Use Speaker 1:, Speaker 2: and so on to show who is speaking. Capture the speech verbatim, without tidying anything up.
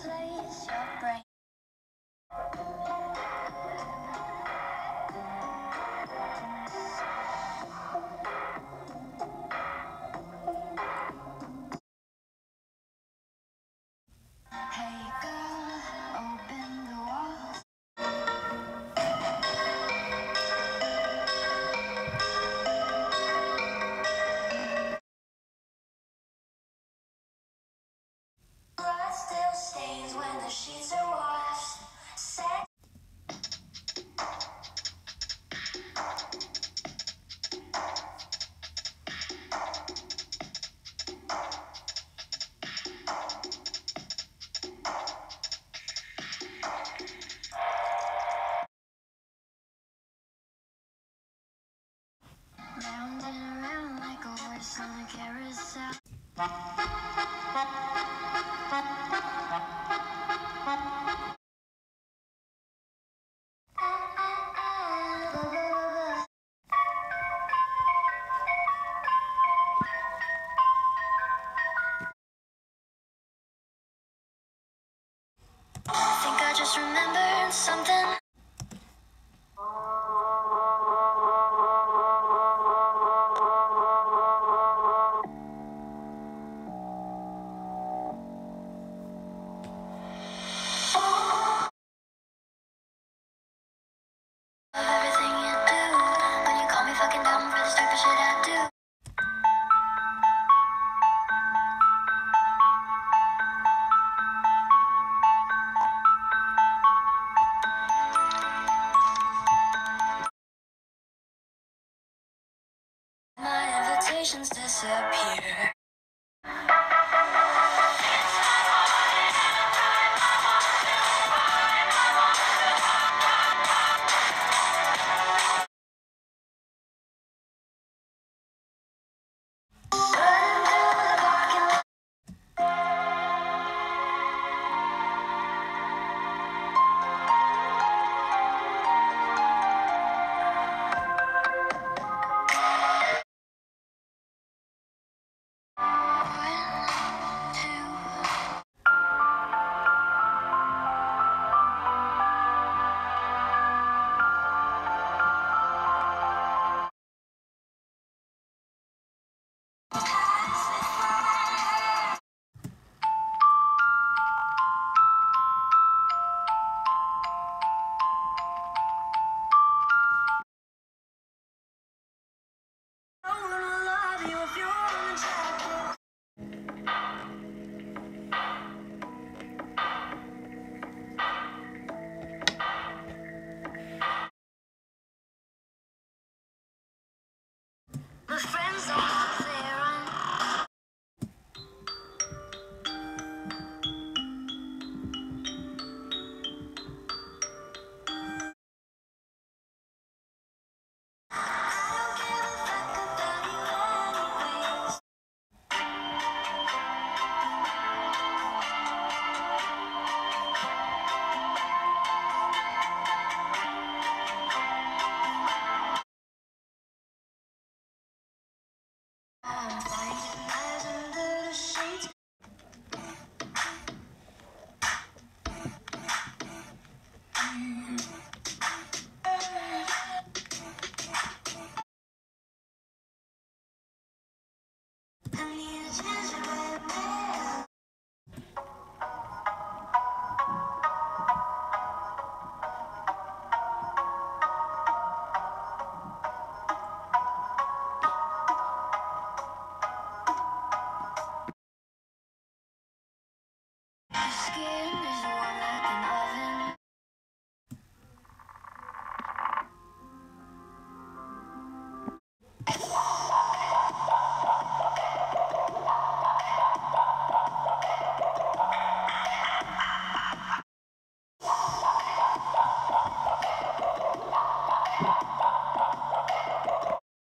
Speaker 1: replace your brain. Hey girl, open the walls. Blood still stains when the sheets are washed. Sex. Round and around like a horse on a carousel. I think I just remembered something. Everything you do when you call me fucking dumb for this type of shit I do. My invitations disappear. My friends don't have their own. I don't give a fuck about you anyways. I'm finding eyes under the sheets. I need a chance.